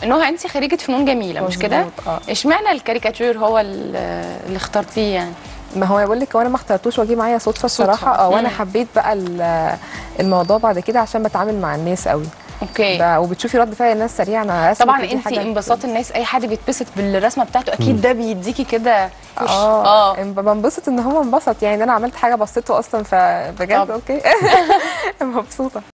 نهى انت خريجه فنون جميله مش كده؟ اشمعنى الكاريكاتير هو اللي اخترتيه يعني؟ ما هو بقول لك، وانا ما اخترتوش واجي معايا صدفه الصراحه. وانا حبيت بقى الموضوع بعد كده عشان بتعامل مع الناس قوي. اوكي. وبتشوفي رد فعل الناس سريع. انا طبعا انت انبساط الناس، اي حد بيتبسط بالرسمه بتاعته اكيد ده بيديكي كده بنبسط ان هو انبسط، يعني انا عملت حاجه بسيطه اصلا، فبجد اوكي مبسوطه.